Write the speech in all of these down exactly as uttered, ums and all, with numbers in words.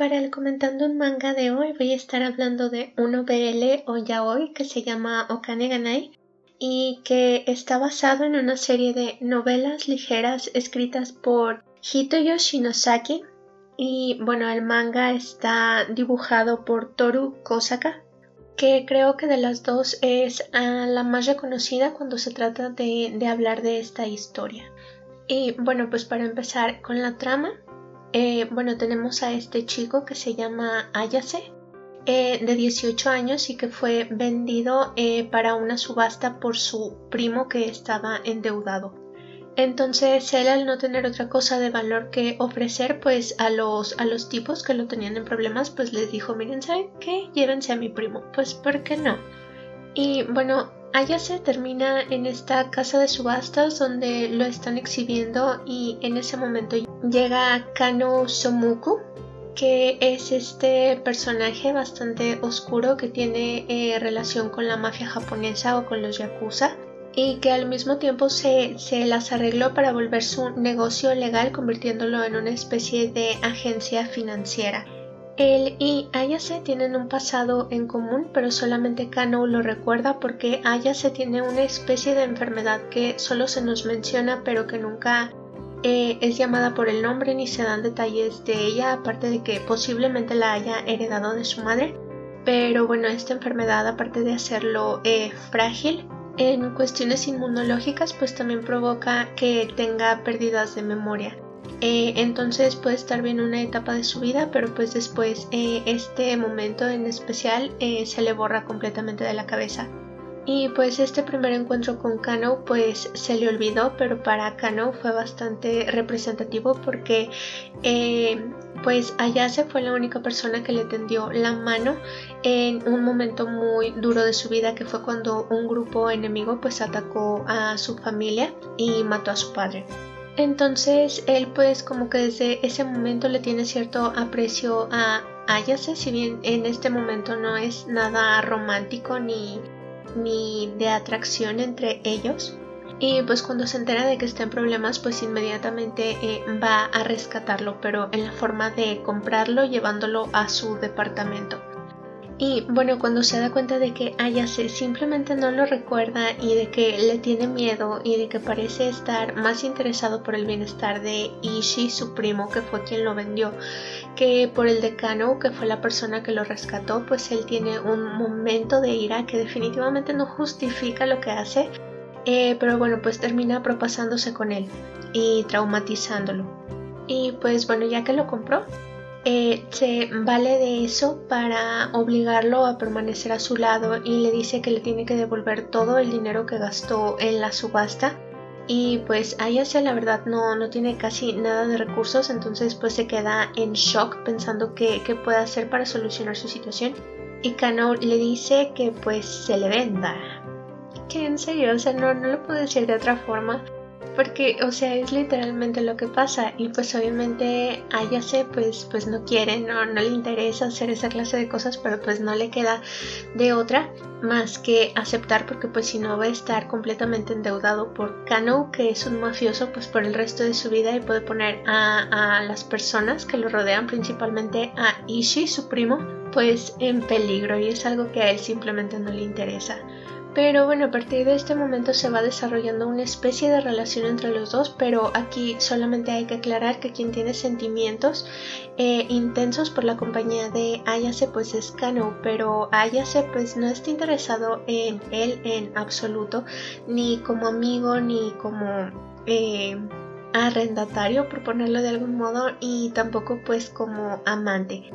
para el comentando un manga de hoy voy a estar hablando de un O V L o yaoi que se llama Okane ga Nai y que está basado en una serie de novelas ligeras escritas por Hitoyo Shinosaki. Y bueno, el manga está dibujado por Toru Kosaka, que creo que de las dos es uh, la más reconocida cuando se trata de, de hablar de esta historia. Y bueno, pues para empezar con la trama, eh, bueno, tenemos a este chico que se llama Ayase, eh, de dieciocho años y que fue vendido eh, para una subasta por su primo que estaba endeudado. Entonces él, al no tener otra cosa de valor que ofrecer pues a los, a los tipos que lo tenían en problemas, pues les dijo, miren, ¿saben qué? Llévense a mi primo, pues ¿por qué no? Y bueno, Ayase termina en esta casa de subastas donde lo están exhibiendo y en ese momento llega Kano Somuku, que es este personaje bastante oscuro que tiene eh, relación con la mafia japonesa o con los yakuza, y que al mismo tiempo se, se las arregló para volver su negocio legal convirtiéndolo en una especie de agencia financiera. Él y Ayase tienen un pasado en común, pero solamente Kano lo recuerda porque Ayase tiene una especie de enfermedad que solo se nos menciona pero que nunca eh, es llamada por el nombre ni se dan detalles de ella, aparte de que posiblemente la haya heredado de su madre. Pero bueno, esta enfermedad, aparte de hacerlo eh, frágil en cuestiones inmunológicas, pues también provoca que tenga pérdidas de memoria. Eh, entonces puede estar bien una etapa de su vida, pero pues después eh, este momento en especial eh, se le borra completamente de la cabeza. Y pues este primer encuentro con Kano pues se le olvidó, pero para Kano fue bastante representativo porque eh, pues Ayase fue la única persona que le tendió la mano en un momento muy duro de su vida, que fue cuando un grupo enemigo pues atacó a su familia y mató a su padre. Entonces él pues como que desde ese momento le tiene cierto aprecio a Ayase, si bien en este momento no es nada romántico ni ni de atracción entre ellos. Y pues cuando se entera de que está en problemas pues inmediatamente eh, va a rescatarlo, pero en la forma de comprarlo llevándolo a su departamento. Y bueno, cuando se da cuenta de que Ayase simplemente no lo recuerda y de que le tiene miedo y de que parece estar más interesado por el bienestar de Ishii, su primo, que fue quien lo vendió, que por el de Kano, que fue la persona que lo rescató, pues él tiene un momento de ira que definitivamente no justifica lo que hace, eh, pero bueno, pues termina propasándose con él y traumatizándolo. Y pues bueno, ya que lo compró, Eh, se vale de eso para obligarlo a permanecer a su lado y le dice que le tiene que devolver todo el dinero que gastó en la subasta. Y pues Ayase la verdad no, no tiene casi nada de recursos, entonces pues se queda en shock pensando que, que puede hacer para solucionar su situación. Y Kano le dice que pues se le venda. Que en serio, o sea, no, no lo puedo decir de otra forma. Porque, o sea, es literalmente lo que pasa y pues obviamente Ayase pues, pues no quiere, no, no le interesa hacer esa clase de cosas, pero pues no le queda de otra más que aceptar, porque pues si no va a estar completamente endeudado por Kano, que es un mafioso pues por el resto de su vida y puede poner a, a las personas que lo rodean, principalmente a Ishii, su primo, pues en peligro, y es algo que a él simplemente no le interesa. Pero bueno, a partir de este momento se va desarrollando una especie de relación entre los dos, pero aquí solamente hay que aclarar que quien tiene sentimientos eh, intensos por la compañía de Ayase pues es Kano, pero Ayase pues no está interesado en él en absoluto, ni como amigo, ni como eh, arrendatario, por ponerlo de algún modo, y tampoco pues como amante.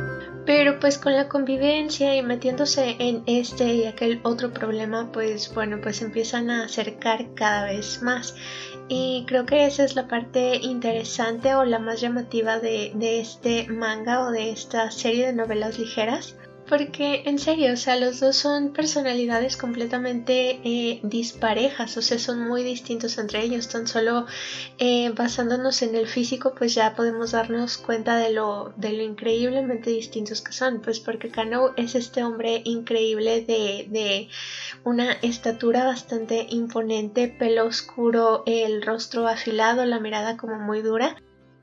Pero pues con la convivencia y metiéndose en este y aquel otro problema, pues bueno, pues empiezan a acercar cada vez más. Y creo que esa es la parte interesante o la más llamativa de, de este manga o de esta serie de novelas ligeras. Porque en serio, o sea, los dos son personalidades completamente eh, disparejas, o sea, son muy distintos entre ellos. Tan solo eh, basándonos en el físico, pues ya podemos darnos cuenta de lo, de lo increíblemente distintos que son. Pues porque Kano es este hombre increíble de, de una estatura bastante imponente, pelo oscuro, el rostro afilado, la mirada como muy dura.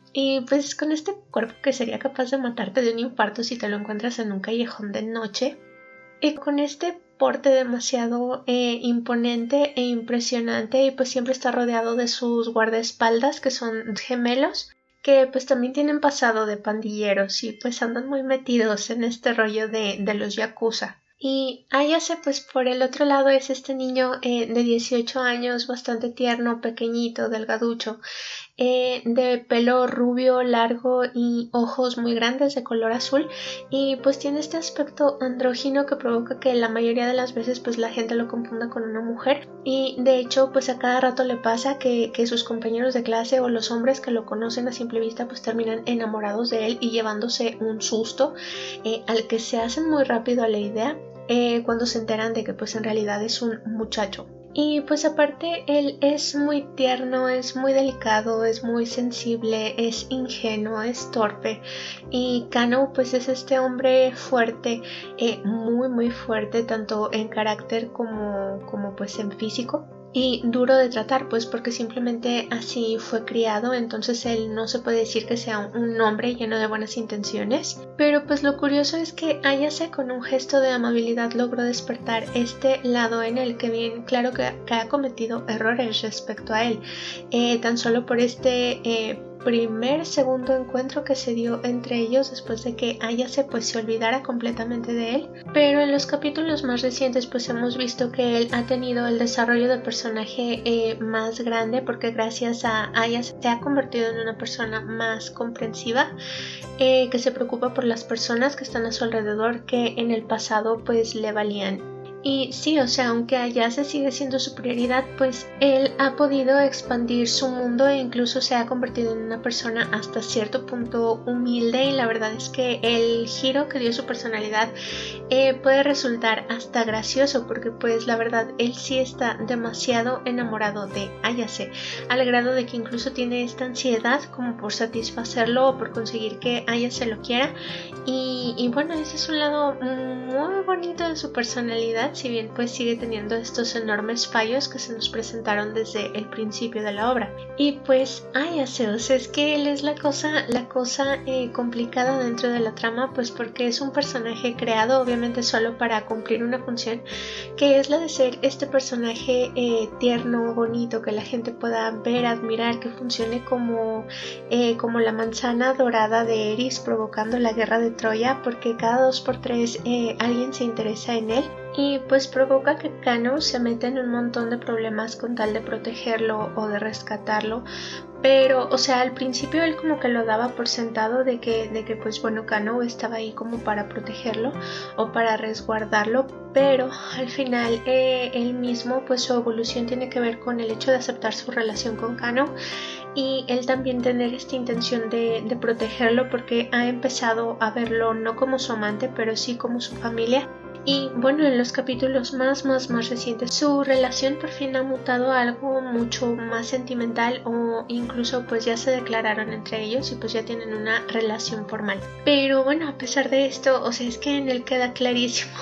Y pues con este cuerpo que sería capaz de matarte de un infarto si te lo encuentras en un callejón de noche, y con este porte demasiado eh, imponente e impresionante, y pues siempre está rodeado de sus guardaespaldas, que son gemelos, que pues también tienen pasado de pandilleros y pues andan muy metidos en este rollo de, de los yakuza. Y Ayase, pues por el otro lado, es este niño eh, de dieciocho años, bastante tierno, pequeñito, delgaducho, eh, de pelo rubio, largo y ojos muy grandes de color azul, y pues tiene este aspecto andrógino que provoca que la mayoría de las veces pues la gente lo confunda con una mujer, y de hecho pues a cada rato le pasa que, que sus compañeros de clase o los hombres que lo conocen a simple vista pues terminan enamorados de él y llevándose un susto eh, al que se hacen muy rápido a la idea eh, cuando se enteran de que pues en realidad es un muchacho. Y pues aparte él es muy tierno, es muy delicado, es muy sensible, es ingenuo, es torpe, y Kano pues es este hombre fuerte, eh, muy muy fuerte tanto en carácter como, como pues en físico, y duro de tratar pues porque simplemente así fue criado. Entonces él no se puede decir que sea un hombre lleno de buenas intenciones, pero pues lo curioso es que Ayase con un gesto de amabilidad logró despertar este lado en el que bien claro que, que ha cometido errores respecto a él, eh, tan solo por este eh, primer segundo encuentro que se dio entre ellos después de que Ayase pues se olvidara completamente de él. Pero en los capítulos más recientes pues hemos visto que él ha tenido el desarrollo de personaje eh, más grande, porque gracias a Ayase se ha convertido en una persona más comprensiva, eh, que se preocupa por las personas que están a su alrededor, que en el pasado pues le valían. Y sí, o sea, aunque Ayase sigue siendo su prioridad, pues él ha podido expandir su mundo e incluso se ha convertido en una persona hasta cierto punto humilde, y la verdad es que el giro que dio su personalidad eh, puede resultar hasta gracioso, porque pues la verdad él sí está demasiado enamorado de Ayase, al grado de que incluso tiene esta ansiedad como por satisfacerlo o por conseguir que Ayase lo quiera. Y, y bueno, ese es un lado muy bonito de su personalidad, si bien pues sigue teniendo estos enormes fallos que se nos presentaron desde el principio de la obra. Y pues Ayase, o sea, es que él es la cosa, la cosa eh, complicada dentro de la trama, pues porque es un personaje creado obviamente solo para cumplir una función, que es la de ser este personaje eh, tierno, bonito, que la gente pueda ver, admirar, que funcione como, eh, como la manzana dorada de Eris provocando la guerra de Troya, porque cada dos por tres eh, alguien se interesa en él. Y pues provoca que Kano se meta en un montón de problemas con tal de protegerlo o de rescatarlo. Pero, o sea, al principio él como que lo daba por sentado de que, de que pues bueno, Kano estaba ahí como para protegerlo o para resguardarlo, pero al final eh, él mismo, pues su evolución tiene que ver con el hecho de aceptar su relación con Kano, y él también tener esta intención de, de protegerlo, porque ha empezado a verlo no como su amante, pero sí como su familia. Y bueno, en los capítulos más más más recientes su relación por fin ha mutado a algo mucho más sentimental, o incluso pues ya se declararon entre ellos y pues ya tienen una relación formal. Pero bueno, a pesar de esto, o sea, es que en él queda clarísimo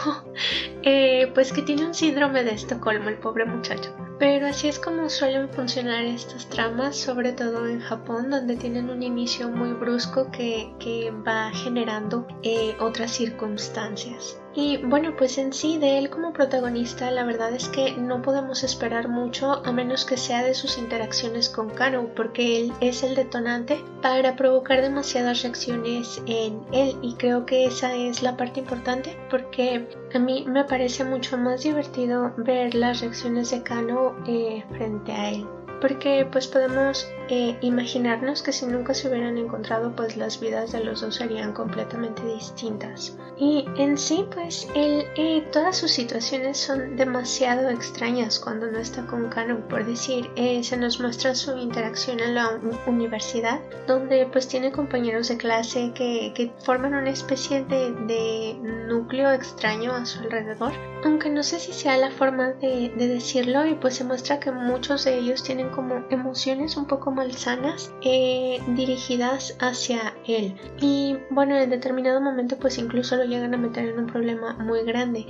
eh, pues que tiene un síndrome de Estocolmo el pobre muchacho. Pero así es como suelen funcionar estas tramas, sobre todo en Japón, donde tienen un inicio muy brusco que, que va generando eh, otras circunstancias. Y bueno, pues en sí de él como protagonista la verdad es que no podemos esperar mucho, a menos que sea de sus interacciones con Kano, porque él es el detonante para provocar demasiadas reacciones en él, y creo que esa es la parte importante, porque a mí me parece mucho más divertido ver las reacciones de Kano eh, frente a él. Porque pues podemos eh, imaginarnos que si nunca se hubieran encontrado pues las vidas de los dos serían completamente distintas. Y en sí pues él, eh, todas sus situaciones son demasiado extrañas cuando no está con Kano. Por decir, eh, se nos muestra su interacción en la un universidad, donde pues tiene compañeros de clase que, que forman una especie de, de núcleo extraño a su alrededor, aunque no sé si sea la forma de, de decirlo, y pues se muestra que muchos de ellos tienen como emociones un poco malsanas eh, dirigidas hacia él. Y bueno, en determinado momento pues incluso lo llegan a meter en un problema muy grande.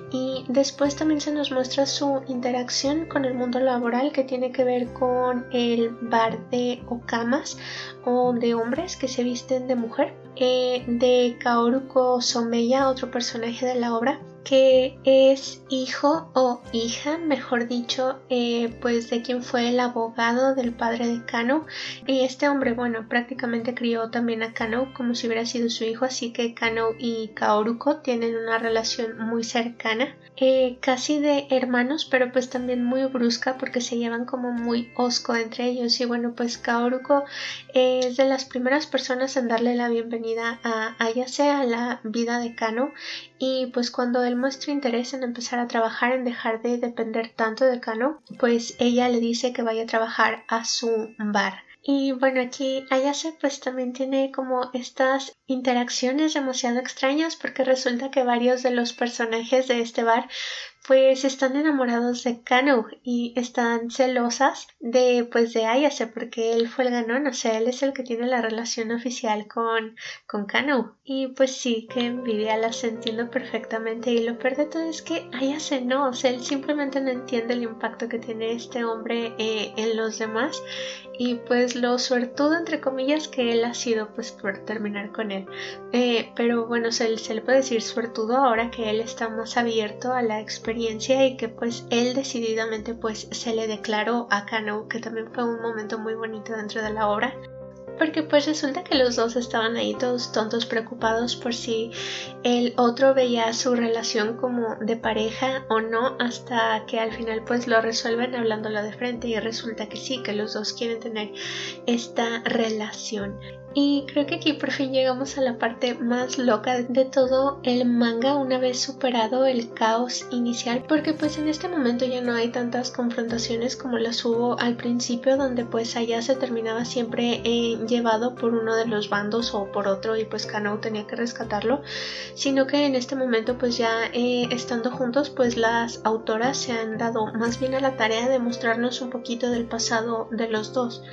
Y después también se nos muestra su interacción con el mundo laboral, que tiene que ver con el bar de okamas o de hombres que se visten de mujer, eh, de Kaoruko Someya, otro personaje de la obra, que es hijo o hija, mejor dicho, eh, pues de quien fue el abogado del padre de Kano. Y este hombre, bueno, prácticamente crió también a Kano como si hubiera sido su hijo, así que Kano y Kaoruko tienen una relación muy cercana, eh, casi de hermanos, pero pues también muy brusca porque se llevan como muy hosco entre ellos. Y bueno, pues Kaoruko es de las primeras personas en darle la bienvenida a Ayase a la vida de Kano, y pues cuando él muestra interés en empezar a trabajar, en dejar de depender tanto de Kano, pues ella le dice que vaya a trabajar a su bar. Y bueno, aquí Ayase pues también tiene como estas interacciones demasiado extrañas, porque resulta que varios de los personajes de este bar pues están enamorados de Kano y están celosas de pues de Ayase, porque él fue el ganón, o sea, él es el que tiene la relación oficial con, con Kano. Y pues sí, que envidia, las entiendo perfectamente. Y lo peor de todo es que Ayase no, o sea, él simplemente no entiende el impacto que tiene este hombre eh, en los demás, y pues lo suertudo entre comillas que él ha sido pues por terminar con él. Eh, pero bueno, se, se le puede decir suertudo ahora que él está más abierto a la experiencia y que pues él decididamente pues se le declaró a Kano, que también fue un momento muy bonito dentro de la obra, porque pues resulta que los dos estaban ahí todos tontos, preocupados por si el otro veía su relación como de pareja o no, hasta que al final pues lo resuelven hablándolo de frente, y resulta que sí, que los dos quieren tener esta relación. Y creo que aquí por fin llegamos a la parte más loca de todo el manga, una vez superado el caos inicial, porque pues en este momento ya no hay tantas confrontaciones como las hubo al principio, donde pues Ayase terminaba siempre eh, llevado por uno de los bandos o por otro, y pues Kano tenía que rescatarlo, sino que en este momento pues ya eh, estando juntos, pues las autoras se han dado más bien a la tarea de mostrarnos un poquito del pasado de los dos.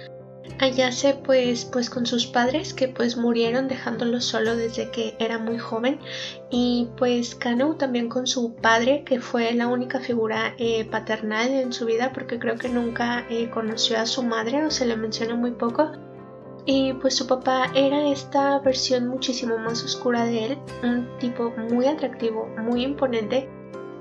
Ayase pues, pues con sus padres, que pues murieron dejándolo solo desde que era muy joven, y pues Kano también con su padre, que fue la única figura eh, paternal en su vida, porque creo que nunca eh, conoció a su madre o se le menciona muy poco. Y pues su papá era esta versión muchísimo más oscura de él, un tipo muy atractivo, muy imponente,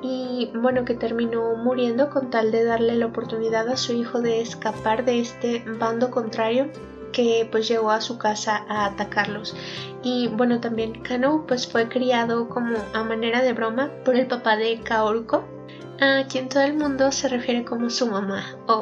y bueno, que terminó muriendo con tal de darle la oportunidad a su hijo de escapar de este bando contrario que pues llegó a su casa a atacarlos. Y bueno, también Kano pues fue criado como a manera de broma por el papá de Kaoruko, a quien todo el mundo se refiere como su mamá o,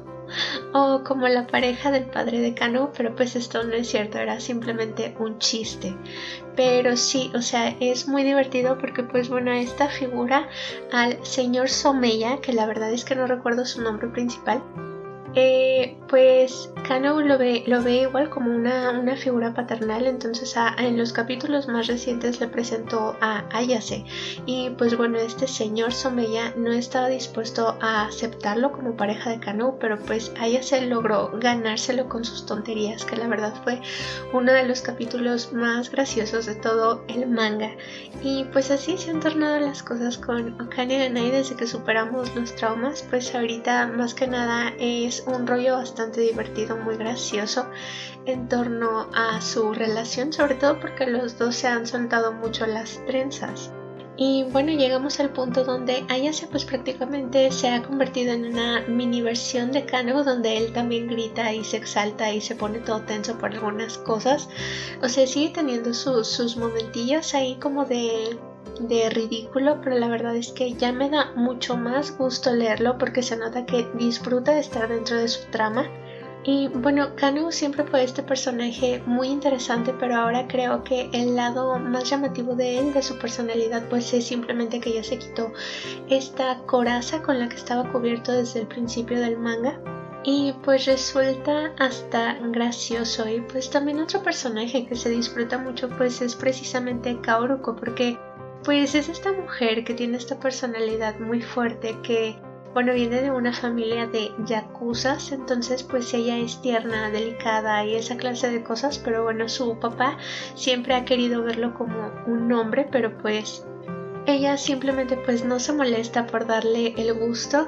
o como la pareja del padre de Kano, pero pues esto no es cierto, era simplemente un chiste. Pero sí, o sea, es muy divertido porque pues bueno, esta figura al señor Someya, que la verdad es que no recuerdo su nombre principal, eh, pues Kano lo ve, lo ve igual como una, una figura paternal. Entonces a, en los capítulos más recientes le presentó a Ayase, y pues bueno, este señor Someya no estaba dispuesto a aceptarlo como pareja de Kano, pero pues Ayase logró ganárselo con sus tonterías, que la verdad fue uno de los capítulos más graciosos de todo el manga. Y pues así se han tornado las cosas con Okane ga Nai desde que superamos los traumas. Pues ahorita más que nada es un rollo bastante divertido, muy gracioso en torno a su relación, sobre todo porque los dos se han soltado mucho las trenzas. Y bueno, llegamos al punto donde Ayase pues prácticamente se ha convertido en una mini versión de Kano, donde él también grita y se exalta y se pone todo tenso por algunas cosas. O sea, sigue teniendo sus, sus momentillos ahí como de... de ridículo, pero la verdad es que ya me da mucho más gusto leerlo porque se nota que disfruta de estar dentro de su trama. Y bueno, Kano siempre fue este personaje muy interesante, pero ahora creo que el lado más llamativo de él, de su personalidad, pues es simplemente que ya se quitó esta coraza con la que estaba cubierto desde el principio del manga. Y pues resulta hasta gracioso. Y pues también otro personaje que se disfruta mucho pues es precisamente Kaoruko, porque pues es esta mujer que tiene esta personalidad muy fuerte, que bueno, viene de una familia de yakuzas, entonces pues ella es tierna, delicada y esa clase de cosas, pero bueno, su papá siempre ha querido verlo como un hombre, pero pues ella simplemente pues no se molesta por darle el gusto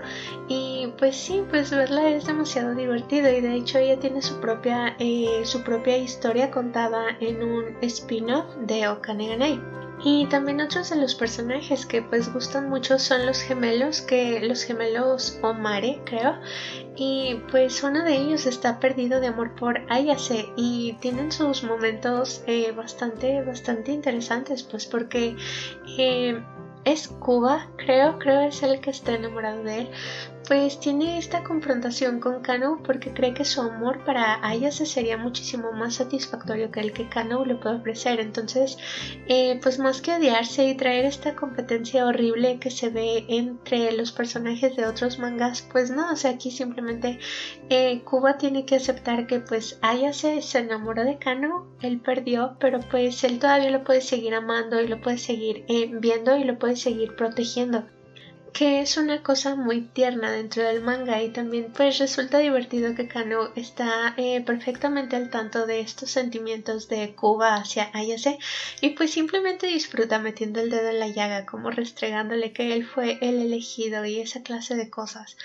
y pues sí, pues verla es demasiado divertido y de hecho ella tiene su propia, eh, su propia historia contada en un spin-off de Okaneganai. Y también otros de los personajes que pues gustan mucho son los gemelos, que los gemelos Omare creo, y pues uno de ellos está perdido de amor por Ayase y tienen sus momentos eh, bastante bastante interesantes pues porque eh, es Kuba, creo, creo es el que está enamorado de él, pues tiene esta confrontación con Kano porque cree que su amor para Ayase sería muchísimo más satisfactorio que el que Kano le puede ofrecer. Entonces, eh, pues más que odiarse y traer esta competencia horrible que se ve entre los personajes de otros mangas, pues no, o sea, aquí simplemente eh, Kuba tiene que aceptar que pues Ayase se enamoró de Kano, él perdió, pero pues él todavía lo puede seguir amando y lo puede seguir eh, viendo y lo puede seguir protegiendo, que es una cosa muy tierna dentro del manga y también pues resulta divertido que Kano está eh, perfectamente al tanto de estos sentimientos de Kuba hacia Ayase y pues simplemente disfruta metiendo el dedo en la llaga como restregándole que él fue el elegido y esa clase de cosas.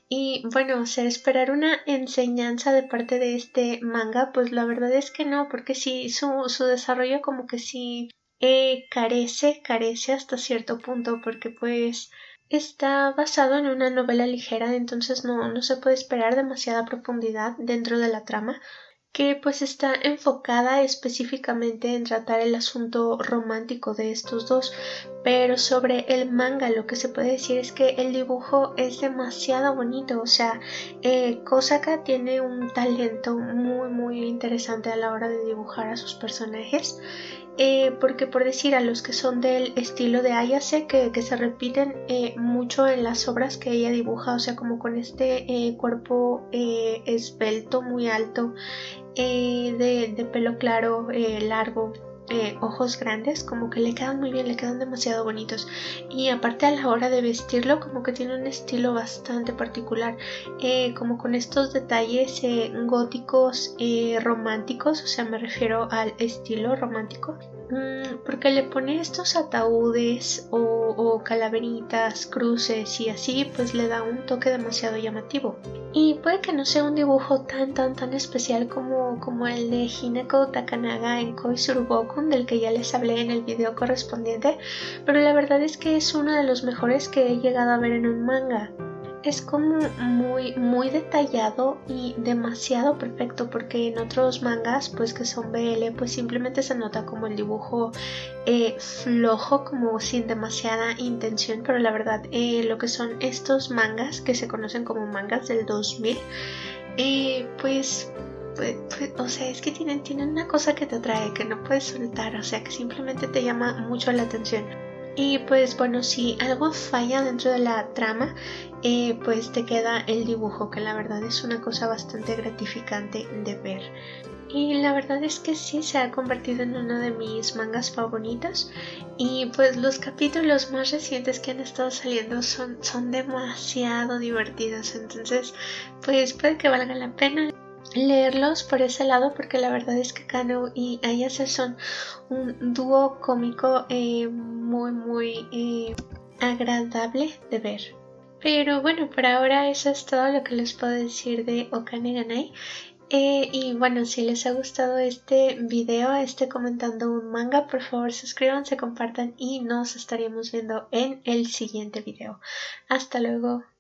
Y bueno, o sea, esperar una enseñanza de parte de este manga pues la verdad es que no, porque sí, su, su desarrollo como que sí eh, carece, carece hasta cierto punto porque pues está basado en una novela ligera, entonces no, no se puede esperar demasiada profundidad dentro de la trama, que pues está enfocada específicamente en tratar el asunto romántico de estos dos, pero sobre el manga lo que se puede decir es que el dibujo es demasiado bonito, o sea, eh, Kosaka tiene un talento muy muy interesante a la hora de dibujar a sus personajes. Eh, porque por decir a los que son del estilo de Ayase que, que se repiten eh, mucho en las obras que ella dibuja, o sea como con este eh, cuerpo eh, esbelto muy alto, eh, de, de pelo claro, eh, largo, eh, ojos grandes, como que le quedan muy bien, le quedan demasiado bonitos y aparte a la hora de vestirlo como que tiene un estilo bastante particular, eh, como con estos detalles eh, góticos eh, románticos, o sea me refiero al estilo romántico, mm, porque le pone estos ataúdes o, o calaveritas, cruces y así pues le da un toque demasiado llamativo y puede que no sea un dibujo tan tan tan especial como, como el de Hinako Takanaga en Koizuru Bokun del que ya les hablé en el video correspondiente, pero la verdad es que es uno de los mejores que he llegado a ver en un manga. Es como muy muy detallado y demasiado perfecto porque en otros mangas pues que son B L pues simplemente se nota como el dibujo eh, flojo, como sin demasiada intención, pero la verdad eh, lo que son estos mangas que se conocen como mangas del dos mil eh, pues Pues, pues, o sea, es que tienen, tienen una cosa que te atrae, que no puedes soltar, o sea, que simplemente te llama mucho la atención. Y pues bueno, si algo falla dentro de la trama, eh, pues te queda el dibujo, que la verdad es una cosa bastante gratificante de ver. Y la verdad es que sí se ha convertido en uno de mis mangas favoritos. Y pues los capítulos más recientes que han estado saliendo son, son demasiado divertidos. Entonces pues puede que valga la pena leerlos por ese lado, porque la verdad es que Kano y Ayase son un dúo cómico eh, muy muy eh, agradable de ver. Pero bueno, por ahora eso es todo lo que les puedo decir de Okaneganai. Eh, y bueno, si les ha gustado este video, este comentando un manga, por favor suscríbanse, compartan y nos estaríamos viendo en el siguiente video. Hasta luego.